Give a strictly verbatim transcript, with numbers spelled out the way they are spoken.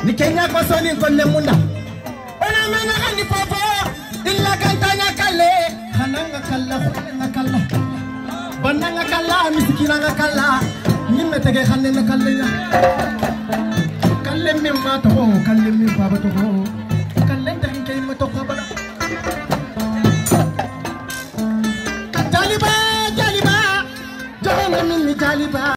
ni kenya ko soni ko le munda ona mena ani popo illa kantanya kalle hananga kalla khulanga kalla bananga kalla miskina kalla nimme tege khanne na kalle ya kalle mi ma to kalle mi baba to kalle tan kay ma to baba jaliba jaliba jahana min jaliba